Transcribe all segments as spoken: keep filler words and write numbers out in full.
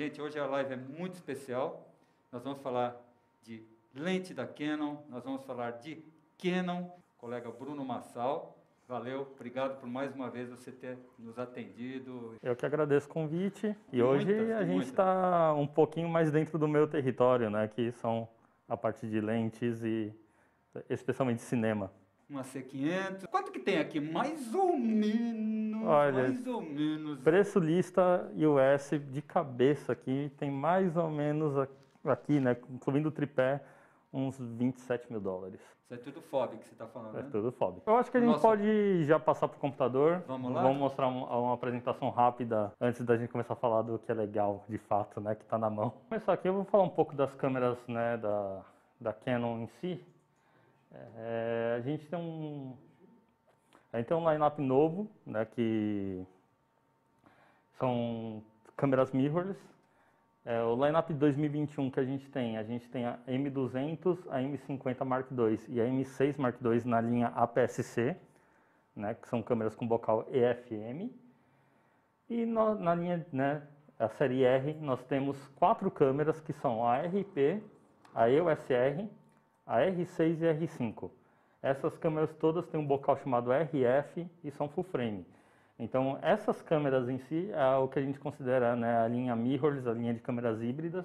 Gente, hoje a live é muito especial. Nós vamos falar de lente da Canon, nós vamos falar de Canon, colega Bruno Massal. Valeu, obrigado por mais uma vez você ter nos atendido. Eu que agradeço o convite. E Muitas, hoje a gente muitas. está um pouquinho mais dentro do meu território, né? Que são a parte de lentes e especialmente cinema. Uma C quinhentos. Quanto que tem aqui? Mais ou menos, Olha, mais ou menos. Preço lista U S de cabeça aqui tem mais ou menos aqui, né? Incluindo o tripé, uns vinte e sete mil dólares. Isso é tudo F O B que você está falando, É né? tudo F O B. Eu acho que a gente Nossa. pode já passar para o computador. Vamos lá? Vamos mostrar uma, uma apresentação rápida antes da gente começar a falar do que é legal, de fato, né? Que está na mão. Vou começar aqui, eu vou falar um pouco das câmeras, né? Da, da Canon em si. É, a gente tem um, a gente tem um line-up novo, né? Que são câmeras mirrorless. É, o line-up de dois mil e vinte e um que a gente tem, a gente tem a M duzentos, a M cinquenta Mark dois e a M seis Mark dois na linha A P S C, né, que são câmeras com bocal E F M. E no, na linha, né, a série R, nós temos quatro câmeras que são a R P, a E O S R, a R seis e a R cinco. Essas câmeras todas têm um bocal chamado R F e são full frame. Então, essas câmeras em si é o que a gente considera, né, a linha mirrorless, a linha de câmeras híbridas.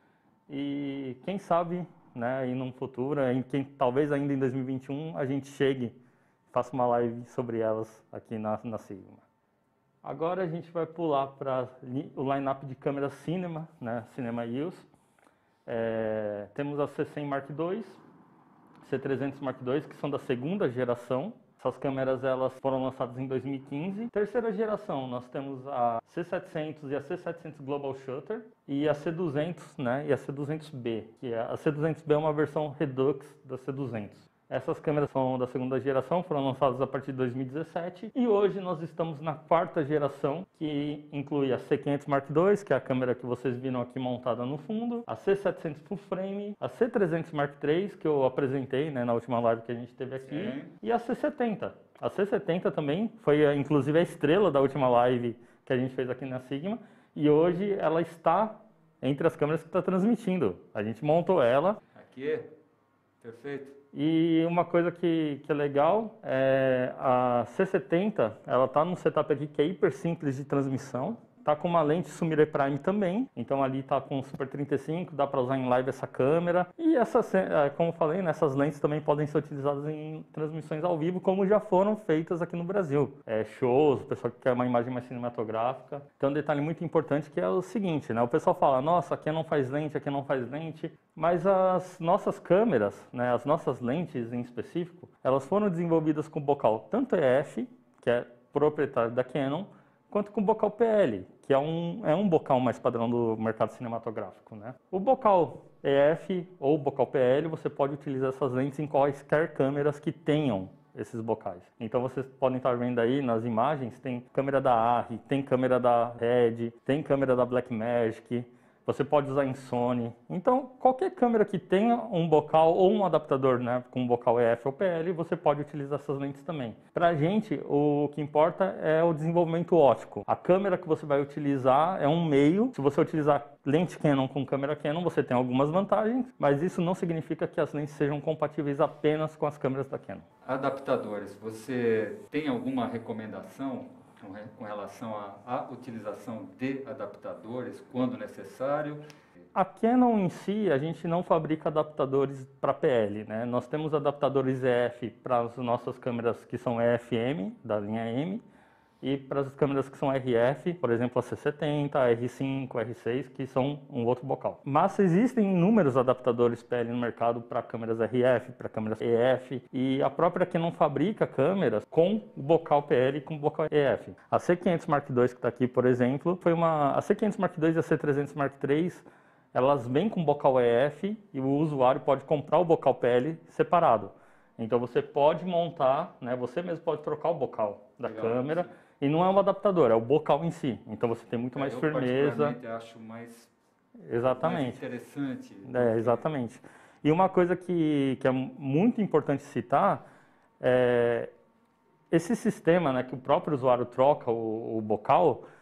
E quem sabe, né, aí num futuro, em quem, talvez ainda em dois mil e vinte e um, a gente chegue, faça uma live sobre elas aqui na, na Sigma. Agora a gente vai pular para o line-up de câmeras Cinema, né, Cinema E O S. É, temos a C cem Mark dois, C trezentos Mark dois, que são da segunda geração. Essas câmeras elas foram lançadas em dois mil e quinze. Terceira geração, nós temos a C setecentos e a C setecentos Global Shutter e a C duzentos, né, e a C duzentos B, que é, a C duzentos B é uma versão Redux da C duzentos. Essas câmeras são da segunda geração, foram lançadas a partir de dois mil e dezessete e hoje nós estamos na quarta geração, que inclui a C quinhentos Mark dois, que é a câmera que vocês viram aqui montada no fundo, a C setecentos Full Frame, a C trezentos Mark três, que eu apresentei, né, na última live que a gente teve aqui, Sim. e a C setenta. A C setenta também foi inclusive a estrela da última live que a gente fez aqui na Sigma e hoje ela está entre as câmeras que está transmitindo. A gente montou ela. Aqui, perfeito. E uma coisa que, que é legal, é a C setenta, ela está num setup aqui que é hiper simples de transmissão. Está com uma lente Sumire Prime também, então ali está com Super trinta e cinco, dá para usar em live essa câmera. E essas, como eu falei, né, essas lentes também podem ser utilizadas em transmissões ao vivo, como já foram feitas aqui no Brasil. É, shows, o pessoal que quer uma imagem mais cinematográfica. Então um detalhe muito importante que é o seguinte, né, o pessoal fala, nossa, aqui não faz lente, aqui não faz lente, mas as nossas câmeras, né, as nossas lentes em específico, elas foram desenvolvidas com bocal tanto E F, que é proprietário da Canon, quanto com o bocal P L, que é um, é um bocal mais padrão do mercado cinematográfico, né? O bocal E F ou bocal P L, você pode utilizar essas lentes em quaisquer câmeras que tenham esses bocais. Então vocês podem estar vendo aí nas imagens, tem câmera da A R R I, tem câmera da Red, tem câmera da Blackmagic, você pode usar em Sony. Então, qualquer câmera que tenha um bocal ou um adaptador, né, com bocal E F ou P L, você pode utilizar essas lentes também. Para a gente, o que importa é o desenvolvimento óptico. A câmera que você vai utilizar é um meio. Se você utilizar lente Canon com câmera Canon, você tem algumas vantagens, mas isso não significa que as lentes sejam compatíveis apenas com as câmeras da Canon. Adaptadores, você tem alguma recomendação com relação à utilização de adaptadores, quando necessário? A Canon em si, a gente não fabrica adaptadores para P L, né? Nós temos adaptadores E F para as nossas câmeras que são E F M, da linha M, e para as câmeras que são R F, por exemplo, a C setenta, a R cinco, a R seis, que são um outro bocal. Mas existem inúmeros adaptadores P L no mercado para câmeras R F, para câmeras E F, e a própria Canon fabrica câmeras com bocal P L e com bocal E F. A C quinhentos Mark dois que está aqui, por exemplo, foi uma... A C quinhentos Mark dois e a C trezentos Mark três, elas vêm com bocal E F e o usuário pode comprar o bocal P L separado. Então você pode montar, né, você mesmo pode trocar o bocal da Legal, câmera, sim. E não é um adaptador, é o bocal em si. Então você tem muito é, mais eu firmeza. Eu acho mais, exatamente. mais interessante. É, exatamente. E uma coisa que, que é muito importante citar é esse sistema, né, que o próprio usuário troca o, o bocal,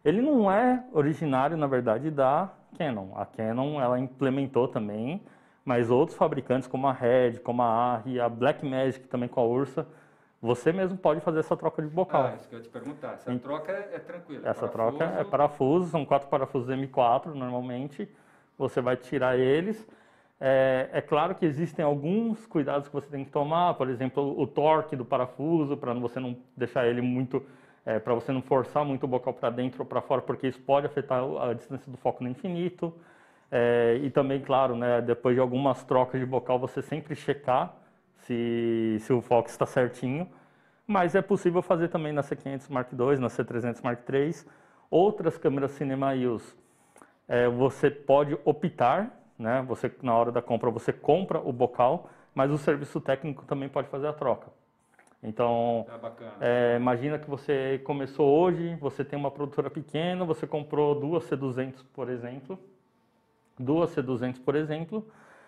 Ele não é originário, na verdade, da Canon. A Canon, ela implementou também, mas outros fabricantes como a Red, como a Arri, a Blackmagic também com a Ursa, você mesmo pode fazer essa troca de bocal. Ah, isso que eu ia te perguntar. Essa troca é, é tranquila? Essa parafuso... troca é parafuso, são quatro parafusos M quatro normalmente, você vai tirar eles. É, é claro que existem alguns cuidados que você tem que tomar, por exemplo, o torque do parafuso, para você não deixar ele muito, é, para você não forçar muito o bocal para dentro ou para fora, porque isso pode afetar a distância do foco no infinito. É, e também, claro, né, depois de algumas trocas de bocal, você sempre checar se, se o foco está certinho. Mas é possível fazer também na C quinhentos Mark dois, na C trezentos Mark três. Outras câmeras Cinema E O S, é, você pode optar, né? Você, na hora da compra, você compra o bocal, mas o serviço técnico também pode fazer a troca. Então, é, imagina que você começou hoje, você tem uma produtora pequena, você comprou duas C duzentos, por exemplo, duas C duzentos, por exemplo,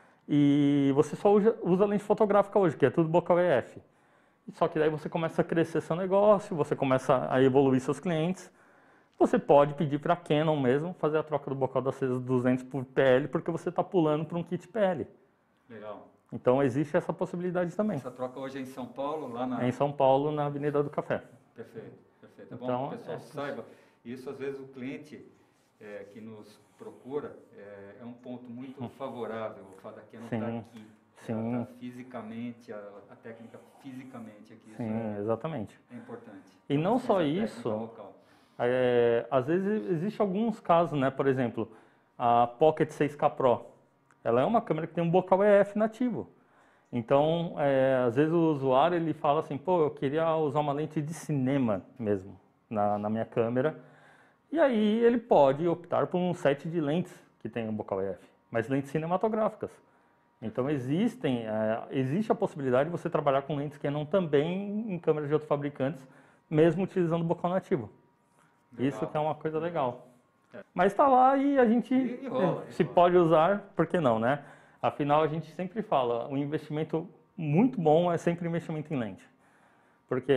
e você só usa, usa lente fotográfica hoje, que é tudo bocal E F. Só que daí você começa a crescer seu negócio, você começa a evoluir seus clientes. Você pode pedir para a Canon mesmo fazer a troca do bocal da C duzentos por P L, porque você está pulando para um kit P L. Legal. Então existe essa possibilidade também. Essa troca hoje é em São Paulo, lá na... É em São Paulo, na Avenida do Café. Perfeito, perfeito. É então, bom que o pessoal é... saiba. Isso, às vezes, o cliente é, que nos procura é, é um ponto muito favorável, o fato da Canon estar aqui. Sim. Ela tá fisicamente, a, a técnica fisicamente aqui. Sim, é, exatamente. É importante. E não só isso, é, às vezes existe alguns casos, né? Por exemplo, a Pocket seis K Pro, ela é uma câmera que tem um bocal E F nativo. Então, é, às vezes o usuário ele fala assim, pô, eu queria usar uma lente de cinema mesmo na, na minha câmera. E aí ele pode optar por um set de lentes que tem um bocal E F, mas lentes cinematográficas. Então existem, é, existe a possibilidade de você trabalhar com lentes Canon também em câmeras de outros fabricantes, mesmo utilizando o bocal nativo. Legal. Isso que é uma coisa legal. É. Mas está lá e a gente e, e rola, se e rola. pode usar, por que não, né? Afinal, a gente sempre fala, um investimento muito bom é sempre investimento em lente. Porque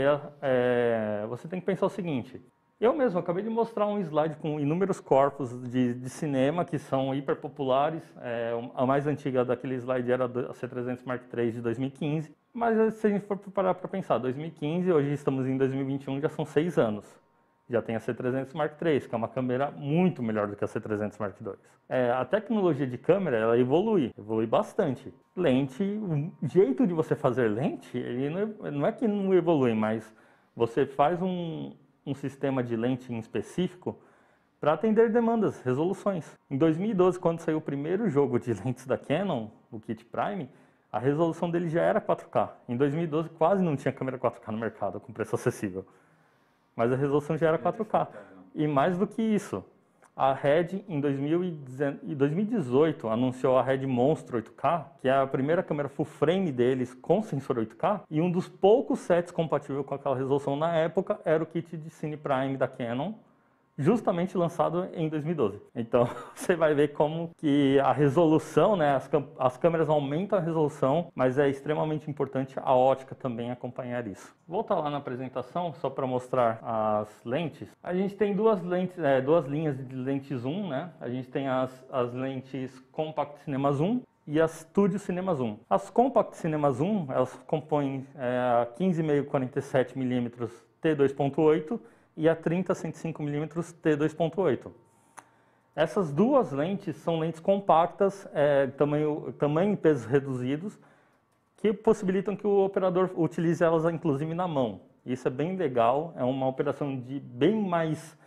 é, você tem que pensar o seguinte, eu mesmo acabei de mostrar um slide com inúmeros corpos de, de cinema que são hiper populares. É, a mais antiga daquele slide era a C trezentos Mark três de dois mil e quinze. Mas se a gente for parar para pensar, dois mil e quinze, hoje estamos em dois mil e vinte e um, já são seis anos. Já tem a C trezentos Mark três, que é uma câmera muito melhor do que a C trezentos Mark dois. É, a tecnologia de câmera, ela evolui, evolui bastante. Lente, o jeito de você fazer lente, ele não, não é que não evolui, mas você faz um... um sistema de lente em específico para atender demandas, resoluções. Em dois mil e doze, quando saiu o primeiro jogo de lentes da Canon, o Kit Prime, a resolução dele já era quatro K. Em dois mil e doze quase não tinha câmera quatro K no mercado com preço acessível. Mas a resolução já era quatro K. E mais do que isso, a Red em dois mil e dezoito anunciou a Red Monstro oito K, que é a primeira câmera full frame deles com sensor oito K, e um dos poucos sets compatível com aquela resolução na época era o kit de Cine Prime da Canon, justamente lançado em dois mil e doze. Então, você vai ver como que a resolução, né, as, as câmeras aumentam a resolução, mas é extremamente importante a ótica também acompanhar isso. Voltar lá na apresentação, só para mostrar as lentes. A gente tem duas lentes, é, duas linhas de lentes zoom, né? A gente tem as, as lentes Compact Cinema Zoom e as Studio Cinema Zoom. As Compact Cinema Zoom, elas compõem é, a quinze vírgula cinco quarenta e sete milímetros T dois ponto oito e a trinta cento e cinco milímetros T dois ponto oito. Essas duas lentes são lentes compactas, é, tamanho, tamanho e pesos reduzidos, que possibilitam que o operador utilize elas inclusive na mão. Isso é bem legal, é uma operação de bem mais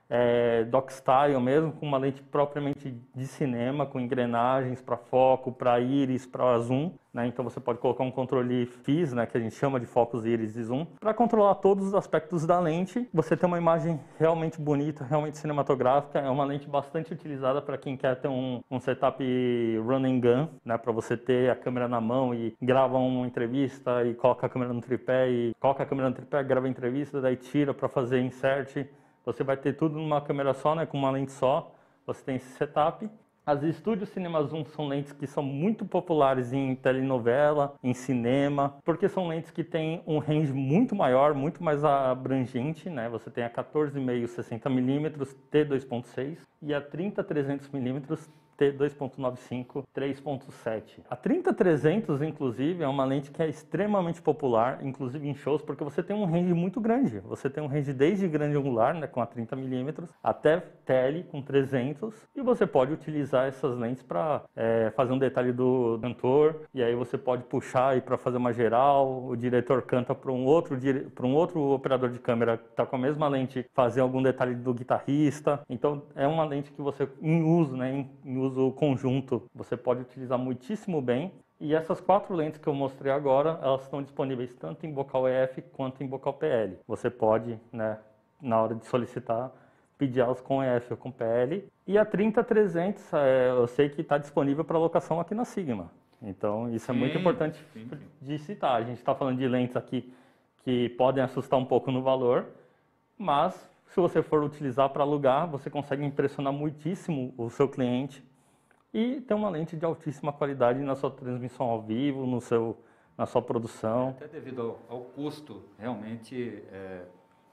é, dock style mesmo, com uma lente propriamente de cinema, com engrenagens para foco, para íris, para zoom, né? Então você pode colocar um controle F I S, né, que a gente chama de focus, íris e zoom, para controlar todos os aspectos da lente. Você tem uma imagem realmente bonita, realmente cinematográfica. É uma lente bastante utilizada para quem quer ter um, um setup run and gun, né, para você ter a câmera na mão e grava uma entrevista e coloca a câmera no tripé e coloca a câmera no tripé, grava a entrevista, daí tira para fazer insert. Você vai ter tudo numa câmera só, né, com uma lente só. Você tem esse setup. As Studio Cinema Zoom são lentes que são muito populares em telenovela, em cinema, porque são lentes que têm um range muito maior, muito mais abrangente, né? Você tem a quatorze e meio sessenta milímetros T dois ponto seis e a trinta trezentos milímetros T dois ponto noventa e cinco três ponto sete. A trinta trezentos, inclusive, é uma lente que é extremamente popular, inclusive em shows, porque você tem um range muito grande. Você tem um range desde grande angular, né, com a trinta milímetros, até tele com trezentos, e você pode utilizar essas lentes para é, fazer um detalhe do cantor, e aí você pode puxar para fazer uma geral, o diretor canta para um outro para um outro operador de câmera que está com a mesma lente, fazer algum detalhe do guitarrista. Então é uma lente que você, em uso, né, em, em uso uso conjunto, você pode utilizar muitíssimo bem. E essas quatro lentes que eu mostrei agora, elas estão disponíveis tanto em bocal E F quanto em bocal P L. Você pode, né, na hora de solicitar, pedir elas com E F ou com P L. E a trinta trezentos, é, eu sei que está disponível para locação aqui na Sigma. Então isso sim, é muito importante sim, sim. de citar. A gente está falando de lentes aqui que podem assustar um pouco no valor, mas se você for utilizar para alugar, você consegue impressionar muitíssimo o seu cliente e ter uma lente de altíssima qualidade na sua transmissão ao vivo, no seu, na sua produção. Até devido ao, ao custo, realmente é,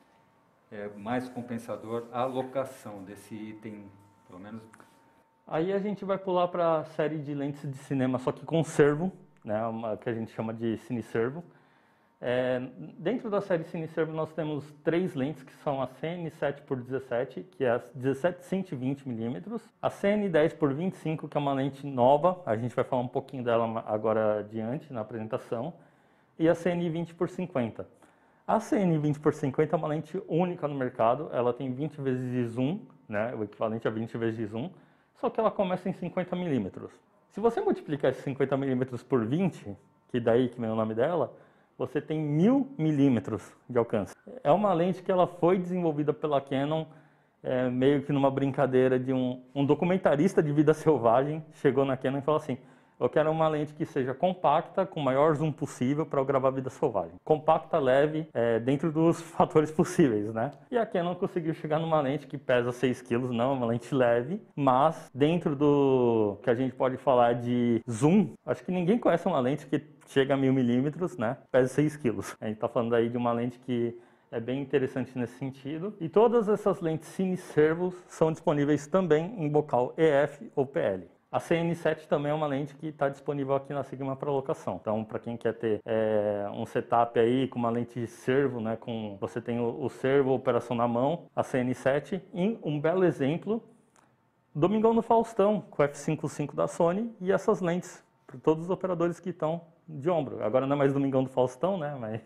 é mais compensador a alocação desse item, pelo menos. Aí a gente vai pular para a série de lentes de cinema, só que com servo, né, uma, que a gente chama de cineservo. É, dentro da série cineservo nós temos três lentes que são a C N sete por dezessete, que é a dezessete cento e vinte milímetros, a C N dez por vinte e cinco, que é uma lente nova, a gente vai falar um pouquinho dela agora adiante na apresentação, e a C N vinte por cinquenta. A C N vinte por cinquenta é uma lente única no mercado, ela tem vinte vezes de zoom, né, o equivalente a vinte vezes de zoom, só que ela começa em cinquenta milímetros. Se você multiplicar esses cinquenta milímetros por vinte, que daí que vem o nome dela, você tem mil milímetros de alcance. É uma lente que ela foi desenvolvida pela Canon, é, meio que numa brincadeira de um, um documentarista de vida selvagem, chegou na Canon e falou assim, eu quero uma lente que seja compacta, com o maior zoom possível para eu gravar vida selvagem. Compacta, leve, é, dentro dos fatores possíveis, né? E a Canon conseguiu chegar numa lente que pesa seis quilos, não, é uma lente leve, mas dentro do que a gente pode falar de zoom, acho que ninguém conhece uma lente que chega a mil milímetros, né? Pesa seis quilos. A gente está falando aí de uma lente que é bem interessante nesse sentido. E todas essas lentes cineservos são disponíveis também em bocal E F ou P L. A C N sete também é uma lente que está disponível aqui na Sigma para locação. Então, para quem quer ter é, um setup aí com uma lente de servo, né, com, você tem o, o servo, a operação na mão, a C N sete, e um belo exemplo, Domingão no Faustão, com o F cinquenta e cinco da Sony, e essas lentes, para todos os operadores que estão de ombro. Agora não é mais Domingão do Faustão, né, mas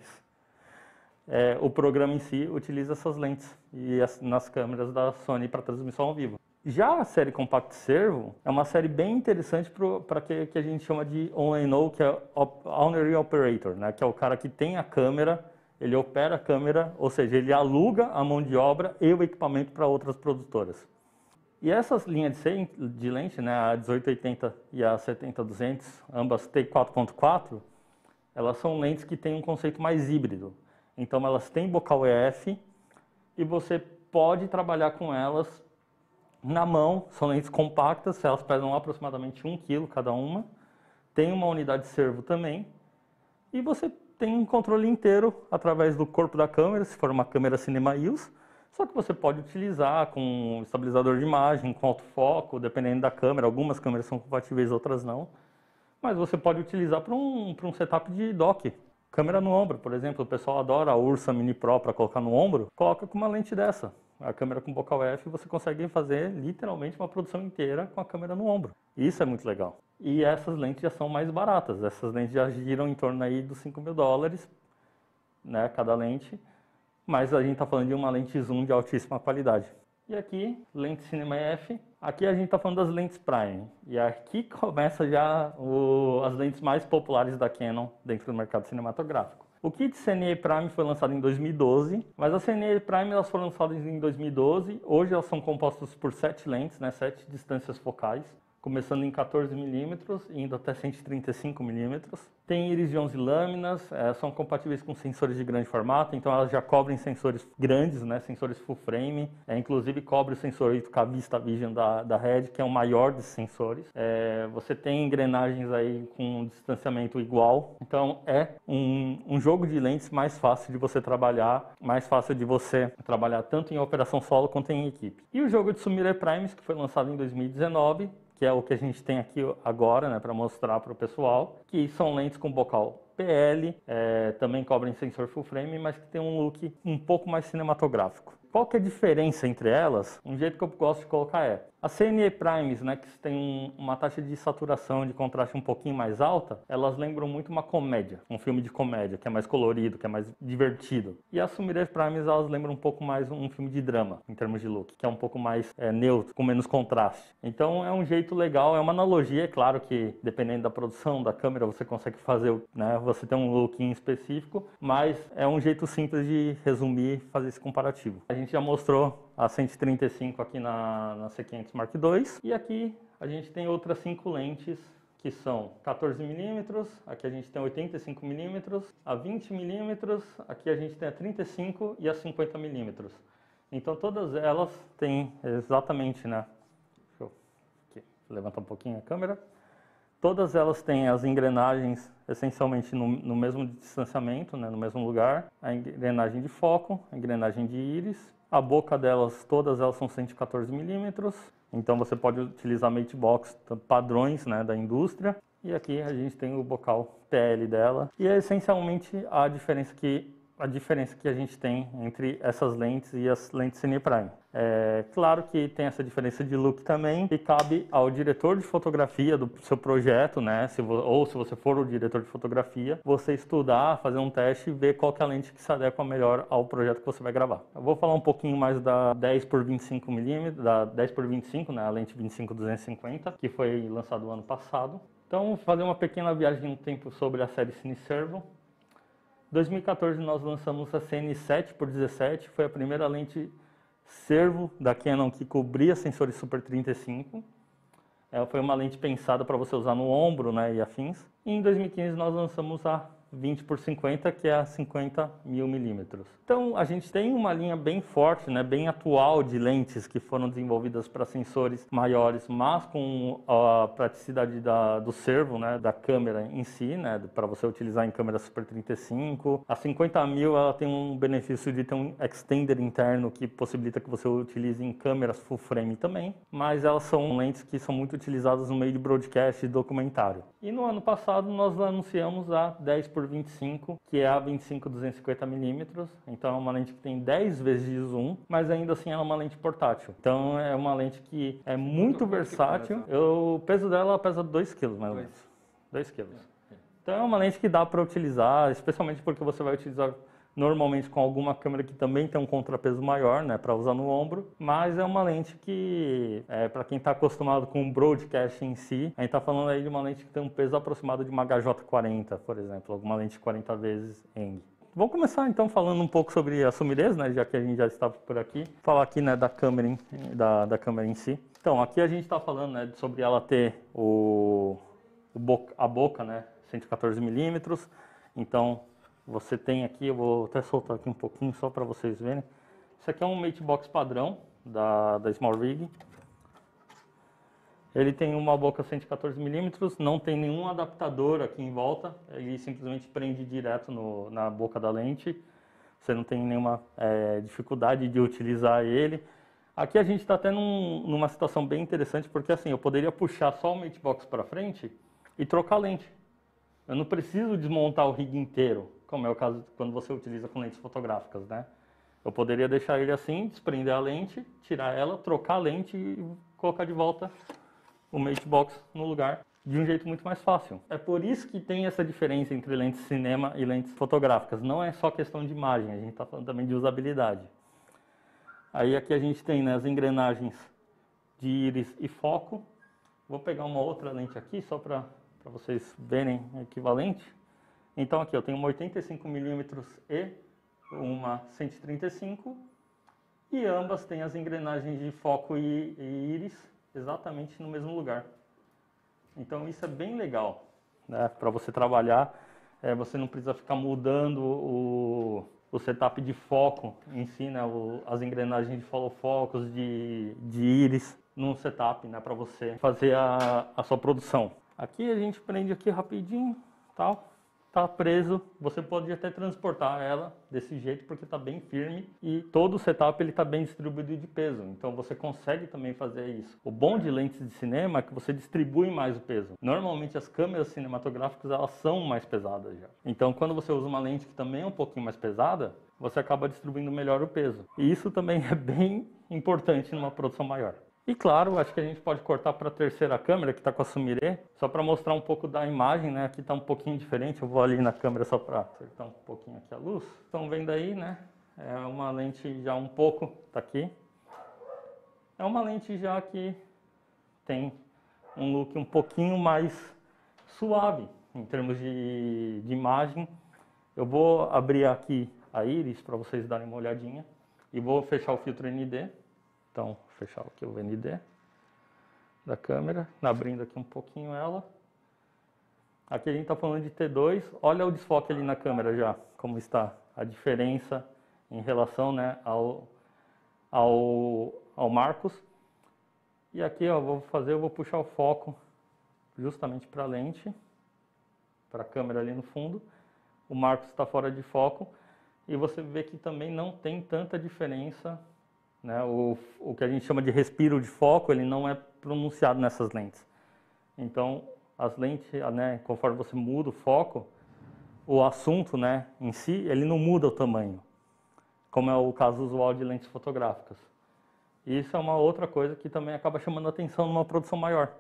é, o programa em si utiliza essas lentes e as, nas câmeras da Sony para transmissão ao vivo. Já a série Compact Servo é uma série bem interessante para que, que a gente chama de O N O, que é Owner Operator, né? Que é o cara que tem a câmera, ele opera a câmera, ou seja, ele aluga a mão de obra e o equipamento para outras produtoras. E essas linhas de, de lente, né, a dezoito oitenta e a setenta duzentos, ambas T quatro ponto quatro, elas são lentes que têm um conceito mais híbrido. Então elas têm bocal E F e você pode trabalhar com elas na mão, são lentes compactas, elas pesam aproximadamente um quilo cada uma, tem uma unidade de servo também, e você tem um controle inteiro através do corpo da câmera, se for uma câmera Cinema E O S, só que você pode utilizar com um estabilizador de imagem, com autofoco, dependendo da câmera, algumas câmeras são compatíveis, outras não, mas você pode utilizar para um, para um setup de dock. Câmera no ombro, por exemplo, o pessoal adora a Ursa Mini Pro para colocar no ombro, coloca com uma lente dessa. A câmera com bocal E F, você consegue fazer literalmente uma produção inteira com a câmera no ombro. Isso é muito legal. E essas lentes já são mais baratas. Essas lentes já giram em torno aí dos cinco mil dólares, né, cada lente. Mas a gente está falando de uma lente zoom de altíssima qualidade. E aqui, lente Cinema E F. Aqui a gente está falando das lentes Prime. E aqui começa já o, as lentes mais populares da Canon dentro do mercado cinematográfico. O kit C N E Prime foi lançado em dois mil e doze, mas as C N E Prime elas foram lançadas em dois mil e doze. Hoje elas são compostas por sete lentes, né, sete distâncias focais. começando em quatorze milímetros e indo até cento e trinta e cinco milímetros. Tem íris de onze lâminas, é, são compatíveis com sensores de grande formato, então elas já cobrem sensores grandes, né, sensores full frame, é, inclusive cobre o sensor oito K Vista Vision da, da Red, que é o maior dos sensores. É, você tem engrenagens aí com distanciamento igual, então é um, um jogo de lentes mais fácil de você trabalhar, mais fácil de você trabalhar tanto em operação solo quanto em equipe. E o jogo de Sumire Primes, que foi lançado em dois mil e dezenove, que é o que a gente tem aqui agora, né, para mostrar para o pessoal, que são lentes com bocal P L, é, também cobrem sensor full frame, mas que tem um look um pouco mais cinematográfico. Qual que é a diferença entre elas? Um jeito que eu gosto de colocar é, a C N E Primes, né, que tem um, uma taxa de saturação, de contraste um pouquinho mais alta, elas lembram muito uma comédia, um filme de comédia, que é mais colorido, que é mais divertido. E as Sumire Primes, elas lembram um pouco mais um filme de drama, em termos de look, que é um pouco mais é, neutro, com menos contraste. Então é um jeito legal, é uma analogia, é claro que dependendo da produção, da câmera, você consegue fazer, né, você tem um look específico, mas é um jeito simples de resumir e fazer esse comparativo. A gente já mostrou a cento e trinta e cinco aqui na, na C quinhentos Mark dois, e aqui a gente tem outras cinco lentes que são quatorze milímetros, aqui a gente tem oitenta e cinco milímetros, a vinte milímetros, aqui a gente tem a trinta e cinco e a cinquenta milímetros. Então todas elas têm exatamente, né? Deixa eu aqui, levantar um pouquinho a câmera. Todas elas têm as engrenagens essencialmente no, no mesmo distanciamento, né, no mesmo lugar. A engrenagem de foco, a engrenagem de íris. A boca delas, todas elas são cento e quatorze milímetros. Então você pode utilizar mate box padrões, né, da indústria. E aqui a gente tem o bocal P L dela. E é essencialmente a diferença que a diferença que a gente tem entre essas lentes e as lentes Cine Prime. É claro que tem essa diferença de look também, e cabe ao diretor de fotografia do seu projeto, né, se ou se você for o diretor de fotografia, você estudar, fazer um teste e ver qual que é a lente que se adequa melhor ao projeto que você vai gravar. Eu vou falar um pouquinho mais da dez por vinte e cinco milímetros, da dez por vinte e cinco, né, a lente vinte e cinco duzentos e cinquenta, que foi lançado ano passado. Então, vou fazer uma pequena viagem no tempo sobre a série Cine Servo. Em dois mil e quatorze nós lançamos a C N sete por dezessete, foi a primeira lente servo da Canon que cobria sensores Super trinta e cinco. Ela foi uma lente pensada para você usar no ombro, né, e afins. E em dois mil e quinze nós lançamos a vinte por cinquenta, que é a cinquenta mil milímetros. Então a gente tem uma linha bem forte, né, bem atual de lentes que foram desenvolvidas para sensores maiores, mas com a praticidade da, do servo, né, da câmera em si, né, para você utilizar em câmera Super trinta e cinco. A cinquenta mil ela tem um benefício de ter um extender interno que possibilita que você utilize em câmeras full frame também, mas elas são lentes que são muito utilizadas no meio de broadcast e documentário. E no ano passado nós anunciamos a dez por vinte e cinco, que é a vinte e cinco duzentos e cinquenta milímetros. Então é uma lente que tem dez vezes de zoom, mas ainda assim ela é uma lente portátil. Então é uma lente que é muito versátil. Eu, o peso dela pesa dois quilos, mais ou menos. dois quilos. Então é uma lente que dá para utilizar, especialmente porque você vai utilizar normalmente com alguma câmera que também tem um contrapeso maior, né, para usar no ombro, mas é uma lente que, é, para quem está acostumado com o broadcast em si, a gente está falando aí de uma lente que tem um peso aproximado de uma H J quarenta, por exemplo, alguma lente quarenta vezes Eng. Vamos começar então falando um pouco sobre a Sumire, né, já que a gente já estava por aqui, falar aqui, né, da câmera em, da, da câmera em si. Então, aqui a gente está falando, né, sobre ela ter o, o boca, a boca, né, cento e quatorze milímetros, então você tem aqui, eu vou até soltar aqui um pouquinho só para vocês verem. Isso aqui é um mate box padrão da, da Small Rig. Ele tem uma boca cento e quatorze milímetros, não tem nenhum adaptador aqui em volta, ele simplesmente prende direto no, na boca da lente. Você não tem nenhuma é, dificuldade de utilizar ele. Aqui a gente está tendo um, numa situação bem interessante, porque assim, eu poderia puxar só o mate box para frente e trocar a lente. Eu não preciso desmontar o rig inteiro, como é o caso quando você utiliza com lentes fotográficas, né? Eu poderia deixar ele assim, desprender a lente, tirar ela, trocar a lente e colocar de volta o mate box no lugar de um jeito muito mais fácil. É por isso que tem essa diferença entre lentes cinema e lentes fotográficas. Não é só questão de imagem, a gente está falando também de usabilidade. Aí aqui a gente tem, né, as engrenagens de íris e foco. Vou pegar uma outra lente aqui só para para vocês verem o equivalente. Então aqui eu tenho uma oitenta e cinco milímetros e uma cento e trinta e cinco, e ambas têm as engrenagens de foco e, e íris exatamente no mesmo lugar. Então isso é bem legal, né? Para você trabalhar, é, você não precisa ficar mudando o, o setup de foco em si, né? O, as engrenagens de follow focus, de, de íris, num setup, né? Para você fazer a, a sua produção. Aqui a gente prende aqui rapidinho, tal. Tá preso, você pode até transportar ela desse jeito porque está bem firme e todo o setup ele está bem distribuído de peso, então você consegue também fazer isso. O bom de lentes de cinema é que você distribui mais o peso. Normalmente as câmeras cinematográficas elas são mais pesadas já, então quando você usa uma lente que também é um pouquinho mais pesada, você acaba distribuindo melhor o peso. E isso também é bem importante numa produção maior. E claro, acho que a gente pode cortar para a terceira câmera, que está com a Sumire, só para mostrar um pouco da imagem, né? Aqui está um pouquinho diferente, eu vou ali na câmera só para acertar um pouquinho aqui a luz. Estão vendo aí, né? É uma lente já um pouco, tá aqui. É uma lente já que tem um look um pouquinho mais suave em termos de, de imagem. Eu vou abrir aqui a íris para vocês darem uma olhadinha e vou fechar o filtro N D. Então, fechar aqui o N D da câmera, abrindo aqui um pouquinho ela. Aqui a gente está falando de T dois, olha o desfoque ali na câmera já, como está a diferença em relação, né, ao, ao, ao Marcos. E aqui ó, vou fazer, eu vou puxar o foco justamente para a lente, para a câmera ali no fundo. O Marcos está fora de foco e você vê que também não tem tanta diferença. Né, o, o que a gente chama de respiro de foco, ele não é pronunciado nessas lentes. Então, as lentes, né, conforme você muda o foco, o assunto, né, em si, ele não muda o tamanho, como é o caso usual de lentes fotográficas. E isso é uma outra coisa que também acaba chamando a atenção numa produção maior.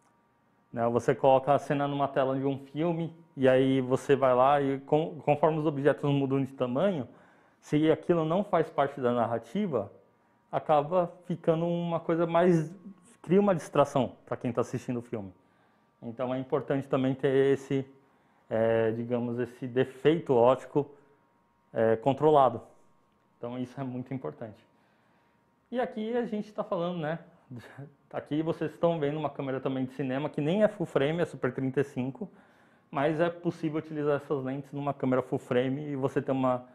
Né, você coloca a cena numa tela de um filme, e aí você vai lá e com, conforme os objetos mudam de tamanho, se aquilo não faz parte da narrativa, acaba ficando uma coisa mais, cria uma distração para quem está assistindo o filme. Então é importante também ter esse, é, digamos, esse defeito óptico é, controlado. Então isso é muito importante. E aqui a gente está falando, né, aqui vocês estão vendo uma câmera também de cinema que nem é full frame, é Super trinta e cinco, mas é possível utilizar essas lentes numa câmera full frame e você ter uma,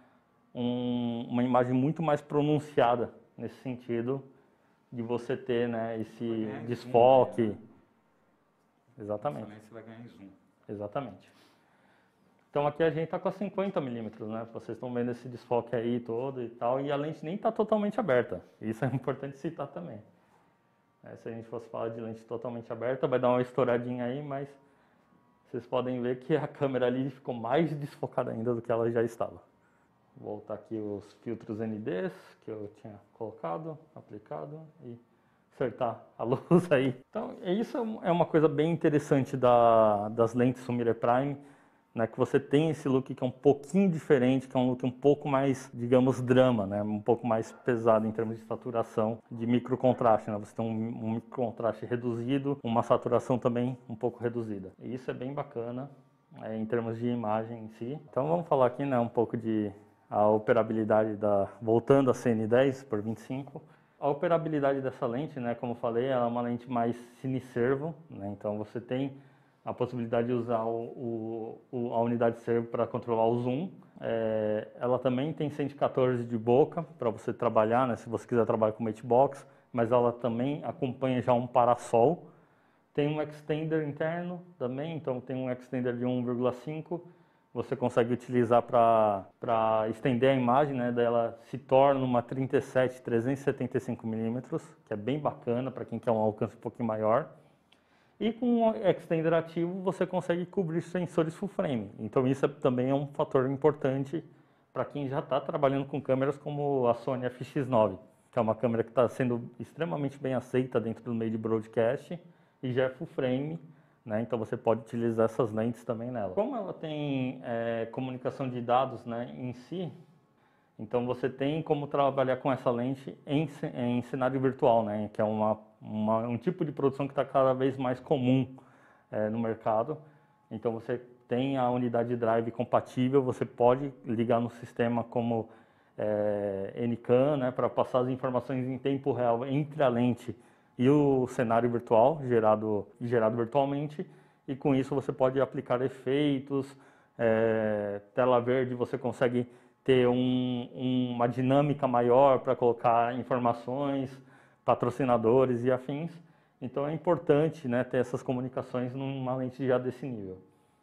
um, uma imagem muito mais pronunciada nesse sentido de você ter, né, esse desfoque. Zoom, né? Exatamente. Você vai ganhar em zoom. Exatamente. Então aqui a gente está com a cinquenta milímetros, né? Vocês estão vendo esse desfoque aí todo e tal, e a lente nem está totalmente aberta. Isso é importante citar também. É, se a gente fosse falar de lente totalmente aberta, vai dar uma estouradinha aí, mas vocês podem ver que a câmera ali ficou mais desfocada ainda do que ela já estava. Vou voltar aqui os filtros N Ds que eu tinha colocado, aplicado e acertar a luz aí. Então, isso é uma coisa bem interessante da, das lentes Sumire Prime, né, que você tem esse look que é um pouquinho diferente, que é um look um pouco mais, digamos, drama, né, um pouco mais pesado em termos de saturação, de microcontraste, né, você tem um, um microcontraste reduzido, uma saturação também um pouco reduzida. E isso é bem bacana é, em termos de imagem em si. Então vamos falar aqui, né, um pouco de a operabilidade da, voltando a C N dez por vinte e cinco. A operabilidade dessa lente, né, como eu falei, ela é uma lente mais cineservo, né, então você tem a possibilidade de usar o, o, a unidade de servo para controlar o zoom. É, ela também tem cento e quatorze de boca para você trabalhar, né, se você quiser trabalhar com matebox, mas ela também acompanha já um parasol. Tem um extender interno também, então tem um extender de um vírgula cinco. Você consegue utilizar para estender a imagem, né? Daí ela se torna uma trinta e sete trezentos e setenta e cinco milímetros, que é bem bacana para quem quer um alcance um pouquinho maior. E com o extender ativo você consegue cobrir sensores full frame. Então isso é, também é um fator importante para quem já está trabalhando com câmeras como a Sony F X nove, que é uma câmera que está sendo extremamente bem aceita dentro do meio de broadcast e já é full frame. Né? Então você pode utilizar essas lentes também nela. Como ela tem é, comunicação de dados, né, em si, então você tem como trabalhar com essa lente em, em cenário virtual, né, que é uma, uma, um tipo de produção que está cada vez mais comum é, no mercado. Então você tem a unidade de drive compatível, você pode ligar no sistema como é, N CAN, né, para passar as informações em tempo real entre a lente e o cenário virtual gerado, gerado virtualmente, e com isso você pode aplicar efeitos, é, tela verde, você consegue ter um, uma dinâmica maior para colocar informações, patrocinadores e afins. Então é importante, né, ter essas comunicações numa lente já desse nível.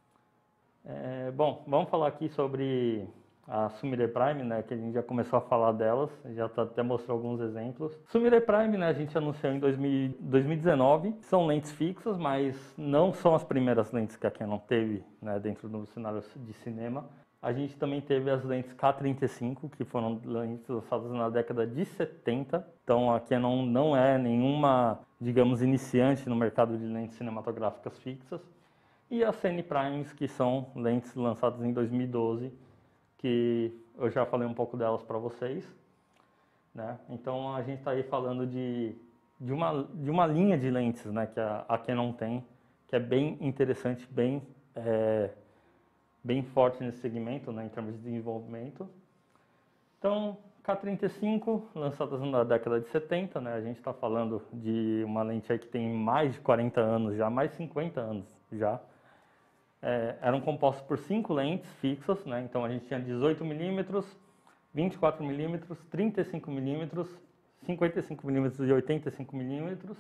É, bom, vamos falar aqui sobre a Sumire Prime, né, que a gente já começou a falar delas, já tá, até mostrou alguns exemplos. Sumire Prime, né, a gente anunciou em dois mil, dois mil e dezenove, são lentes fixas, mas não são as primeiras lentes que a Canon teve, né, dentro do cenário de cinema. A gente também teve as lentes K trinta e cinco, que foram lentes lançadas na década de setenta. Então a Canon não é nenhuma, digamos, iniciante no mercado de lentes cinematográficas fixas. E as C N Primes, que são lentes lançadas em dois mil e doze, que eu já falei um pouco delas para vocês, né? Então a gente está aí falando de, de, uma, de uma linha de lentes, né, que a, a Canon tem, que é bem interessante, bem, é, bem forte nesse segmento, né, em termos de desenvolvimento. Então, K trinta e cinco, lançadas na década de setenta, né, a gente está falando de uma lente aí que tem mais de quarenta anos já, mais de cinquenta anos já. É, eram compostos por cinco lentes fixas, né? Então a gente tinha dezoito milímetros, vinte e quatro milímetros, trinta e cinco milímetros, cinquenta e cinco milímetros e oitenta e cinco milímetros.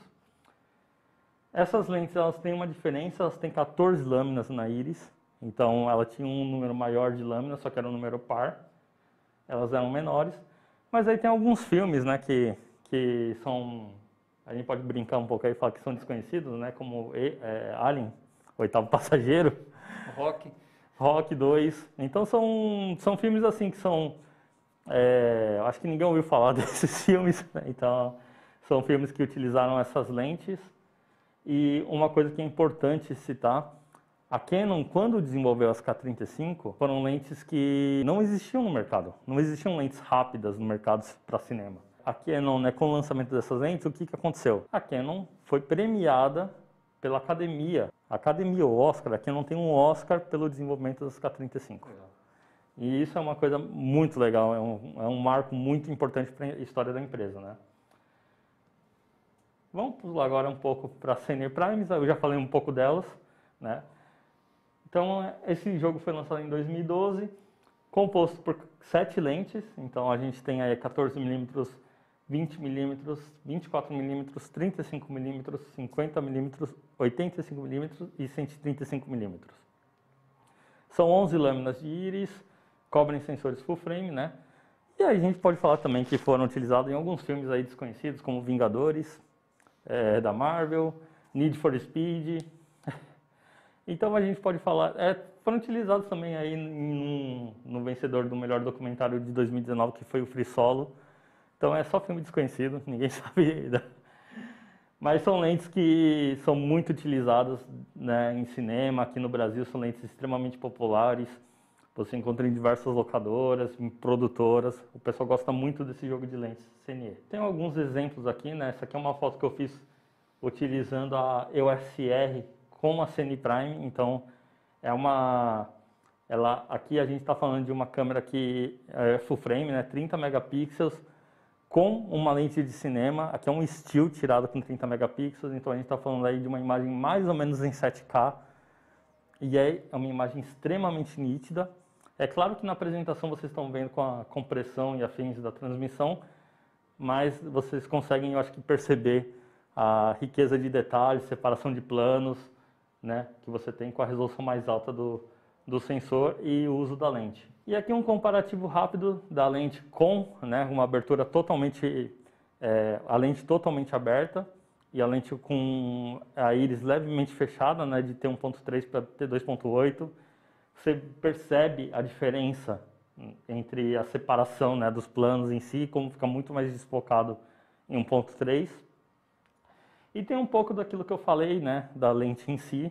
Essas lentes, elas têm uma diferença, elas têm quatorze lâminas na íris, então ela tinha um número maior de lâminas, só que era um número par, elas eram menores. Mas aí tem alguns filmes, né, que, que são, a gente pode brincar um pouco aí e falar que são desconhecidos, né, como é, Alien, Oitavo Passageiro. Rock. Rock dois. Então são, são filmes assim que são... É, acho que ninguém ouviu falar desses filmes, né? Então são filmes que utilizaram essas lentes. E uma coisa que é importante citar, a Canon, quando desenvolveu as K trinta e cinco, foram lentes que não existiam no mercado. Não existiam lentes rápidas no mercado para cinema. A Canon, né, com o lançamento dessas lentes, o que, que aconteceu? A Canon foi premiada pela academia. A academia, o Oscar, aqui não tem um Oscar pelo desenvolvimento das K trinta e cinco. Legal. E isso é uma coisa muito legal, é um, é um marco muito importante para a história da empresa, né? Vamos pular agora um pouco para a C N Primes, eu já falei um pouco delas, né? Então, esse jogo foi lançado em dois mil e doze, composto por sete lentes, então a gente tem aí quatorze milímetros, vinte milímetros, vinte e quatro milímetros, trinta e cinco milímetros, cinquenta milímetros, oitenta e cinco milímetros e cento e trinta e cinco milímetros. São onze lâminas de íris, cobrem sensores full frame, né? E aí a gente pode falar também que foram utilizados em alguns filmes aí desconhecidos, como Vingadores, é, da Marvel, Need for Speed. Então a gente pode falar, é, foram utilizados também aí em, no vencedor do melhor documentário de dois mil e dezenove, que foi o Free Solo. Então é só filme desconhecido, ninguém sabe ainda. Mas são lentes que são muito utilizadas, né, em cinema, aqui no Brasil são lentes extremamente populares. Você encontra em diversas locadoras, em produtoras. O pessoal gosta muito desse jogo de lentes C N E. Tem alguns exemplos aqui, né? Essa aqui é uma foto que eu fiz utilizando a E O S R com a C N Prime. Então é uma... Ela, aqui a gente está falando de uma câmera que é full frame, né, trinta megapixels, com uma lente de cinema. Aqui é um still tirado com trinta megapixels, então a gente está falando aí de uma imagem mais ou menos em sete K, e é uma imagem extremamente nítida. É claro que na apresentação vocês estão vendo com a compressão e afins da transmissão, mas vocês conseguem, eu acho que, perceber a riqueza de detalhes, separação de planos, né, que você tem com a resolução mais alta do, do sensor e o uso da lente. E aqui um comparativo rápido da lente com, né, uma abertura totalmente, é, a lente totalmente aberta e a lente com a íris levemente fechada, né, de T um ponto três para T dois ponto oito. Você percebe a diferença entre a separação, né, dos planos em si, como fica muito mais desfocado em um ponto três. E tem um pouco daquilo que eu falei, né, da lente em si,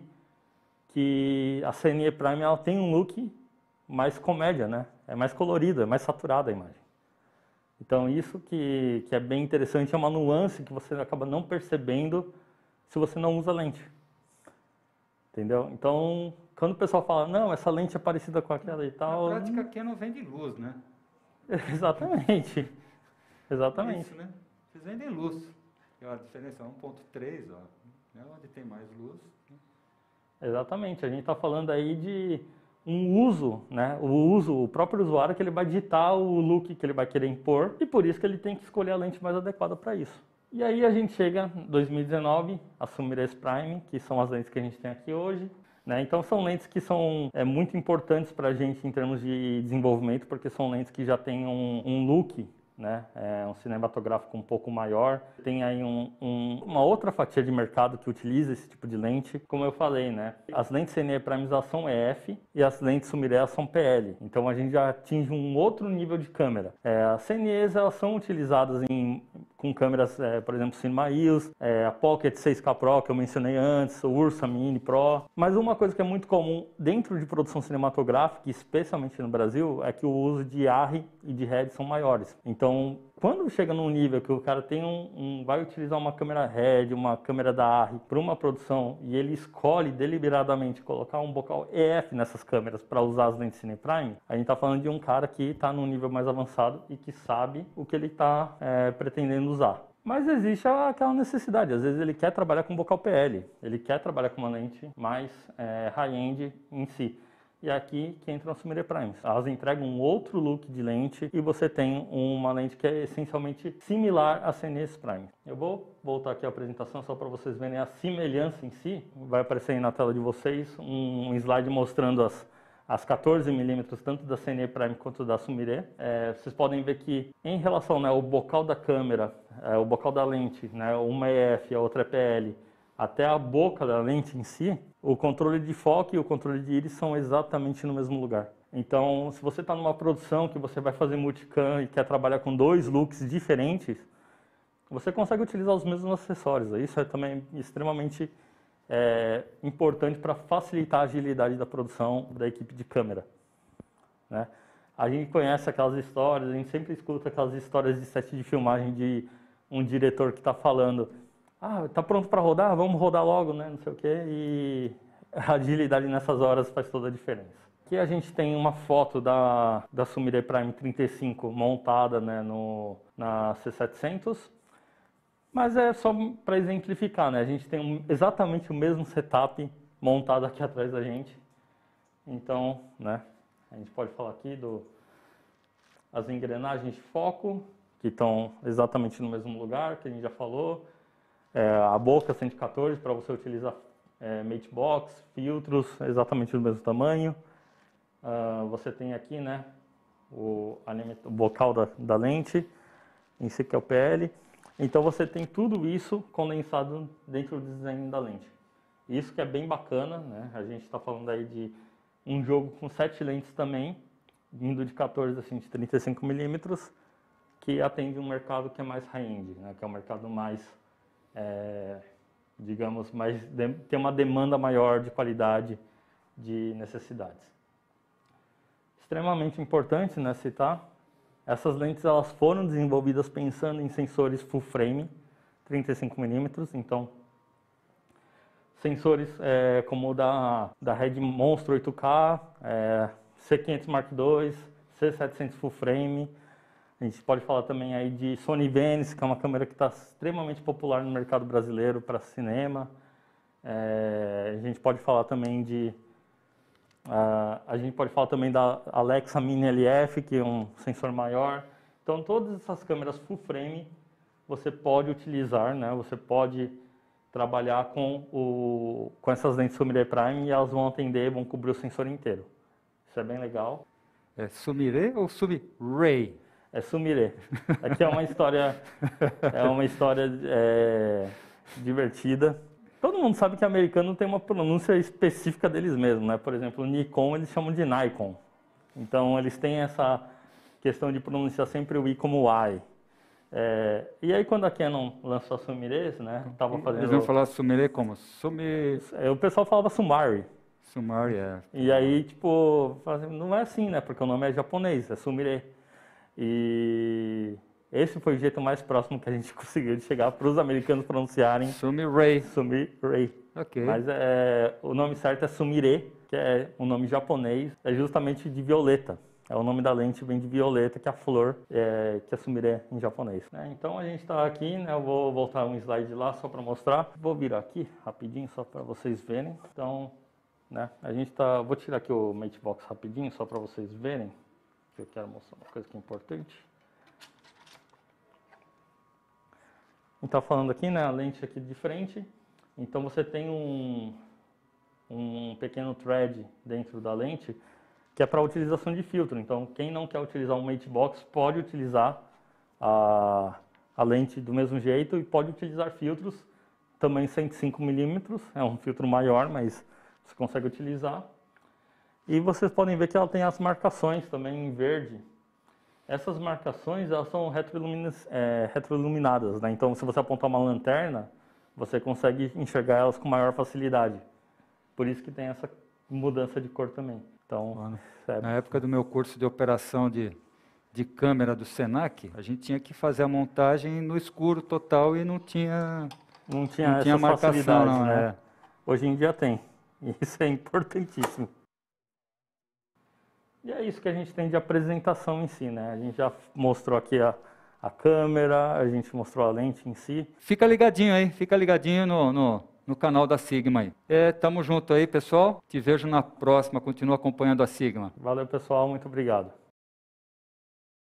que a C N E Prime ela tem um look mais comédia, né? É mais colorida, é mais saturada a imagem. Então isso que, que é bem interessante, é uma nuance que você acaba não percebendo se você não usa lente. Entendeu? Então, quando o pessoal fala, não, essa lente é parecida com aquela e tal... Na prática, a Canon vende luz, né? Exatamente. Exatamente. É isso, né? Vocês vendem luz. que a diferença é um ponto três, ó, é onde tem mais luz. Exatamente, a gente está falando aí de um uso, né? O uso, o próprio usuário que ele vai digitar o look que ele vai querer impor e por isso que ele tem que escolher a lente mais adequada para isso. E aí a gente chega em dois mil e dezenove, a Sumire Prime, que são as lentes que a gente tem aqui hoje. Né? Então são lentes que são é, muito importantes para a gente em termos de desenvolvimento, porque são lentes que já têm um, um look, né? É um cinematográfico um pouco maior. Tem aí um, um, uma outra fatia de mercado que utiliza esse tipo de lente. Como eu falei, né? As lentes C N E Prime são E F e as lentes Sumire são P L. Então a gente já atinge um outro nível de câmera. É, as C N Es elas são utilizadas em, com câmeras, é, por exemplo, Cinema E O S, é, a Pocket seis K Pro que eu mencionei antes, o Ursa Mini Pro. Mas uma coisa que é muito comum dentro de produção cinematográfica, especialmente no Brasil, é que o uso de A R R e de R E D são maiores. Então, Então, quando chega num nível que o cara tem um, um vai utilizar uma câmera R E D, uma câmera da A R R para uma produção e ele escolhe deliberadamente colocar um bocal E F nessas câmeras para usar as lentes Cine Prime, a gente está falando de um cara que está num nível mais avançado e que sabe o que ele está é, pretendendo usar. Mas existe aquela necessidade, às vezes ele quer trabalhar com bocal P L, ele quer trabalhar com uma lente mais é, high-end em si. E aqui que entra a Sumire Prime. Elas entregam um outro look de lente e você tem uma lente que é essencialmente similar à C N E Prime. Eu vou voltar aqui à apresentação só para vocês verem a semelhança em si. Vai aparecer aí na tela de vocês um slide mostrando as, as quatorze milímetros, tanto da C N E Prime quanto da Sumire. É, vocês podem ver que em relação, né, ao bocal da câmera, é, o bocal da lente, né, uma é E F e a outra é P L, até a boca da lente em si, o controle de foco e o controle de íris são exatamente no mesmo lugar. Então, se você está numa produção que você vai fazer multicam e quer trabalhar com dois looks diferentes, você consegue utilizar os mesmos acessórios. Isso é também extremamente é, importante para facilitar a agilidade da produção da equipe de câmera. Né? A gente conhece aquelas histórias, a gente sempre escuta aquelas histórias de set de filmagem de um diretor que está falando: ah, tá pronto para rodar? Vamos rodar logo, né? Não sei o quê. E a agilidade nessas horas faz toda a diferença. Aqui a gente tem uma foto da, da Sumire Prime trinta e cinco montada, né, no, na C setecentos. Mas é só para exemplificar, né? A gente tem um, exatamente o mesmo setup montado aqui atrás da gente. Então, né? A gente pode falar aqui do as engrenagens de foco, que estão exatamente no mesmo lugar, que a gente já falou. É, a boca cento e quatorze para você utilizar é, matebox, filtros exatamente do mesmo tamanho. Uh, você tem aqui, né, o, o bocal da, da lente, em si que é o P L. Então você tem tudo isso condensado dentro do desenho da lente. Isso que é bem bacana, né? A gente está falando aí de um jogo com sete lentes também, vindo de quatorze, assim, de trinta e cinco milímetros, que atende um mercado que é mais high-end, né? Que é um mercado mais É, digamos, mas tem uma demanda maior de qualidade, de necessidades. Extremamente importante, né, citar, essas lentes elas foram desenvolvidas pensando em sensores full frame, trinta e cinco milímetros, então sensores é, como o da, da Red Monstro oito K, é, C quinhentos Mark dois, C setecentos full frame. A gente pode falar também aí de Sony Venice, que é uma câmera que está extremamente popular no mercado brasileiro para cinema. É, a gente pode falar também de uh, a gente pode falar também da Alexa Mini L F, que é um sensor maior. Então todas essas câmeras full frame você pode utilizar, né? Você pode trabalhar com o com essas lentes Sumire Prime e elas vão atender, vão cobrir o sensor inteiro. Isso é bem legal. É Sumire ou Sumire? É Sumire. Aqui é uma história, é uma história é, divertida. Todo mundo sabe que americano tem uma pronúncia específica deles mesmos, né? Por exemplo, o Nikon eles chamam de Nikon. Então eles têm essa questão de pronunciar sempre o I como Y. É, e aí quando a Canon lançou a Sumire, né? Tava fazendo. Eles vão falar Sumire como Sumi. O pessoal falava Sumari. Sumari, é. E aí tipo, não é assim, né? Porque o nome é japonês, é Sumire. E esse foi o jeito mais próximo que a gente conseguiu de chegar para os americanos pronunciarem Sumire. Sumire. Ok. Mas é, o nome certo é Sumire, que é um nome japonês, é justamente de violeta. É o nome da lente vem de violeta, que é a flor, é, que é sumire em japonês. Né? Então a gente está aqui, né? Eu vou voltar um slide lá só para mostrar. Vou virar aqui rapidinho só para vocês verem. Então, né? A gente tá, vou tirar aqui o Matebox rapidinho só para vocês verem. Que eu quero mostrar uma coisa que é importante. A gente está falando aqui, né? A lente aqui de frente. Então você tem um, um pequeno thread dentro da lente que é para utilização de filtro. Então, quem não quer utilizar um Matebox pode utilizar a, a lente do mesmo jeito e pode utilizar filtros também cento e cinco milímetros, é um filtro maior, mas você consegue utilizar. E vocês podem ver que ela tem as marcações também em verde. Essas marcações elas são é, retroiluminadas, né? Então, se você apontar uma lanterna, você consegue enxergar elas com maior facilidade. Por isso que tem essa mudança de cor também. Então, é... Na época do meu curso de operação de, de câmera do Senac, a gente tinha que fazer a montagem no escuro total e não tinha, não tinha, não tinha marcação. Não, né? é. Hoje em dia tem. E isso é importantíssimo. E é isso que a gente tem de apresentação em si, né? A gente já mostrou aqui a, a câmera, a gente mostrou a lente em si. Fica ligadinho aí, fica ligadinho no... no... no canal da Sigma aí. É, tamo junto aí, pessoal. Te vejo na próxima. Continua acompanhando a Sigma. Valeu, pessoal. Muito obrigado.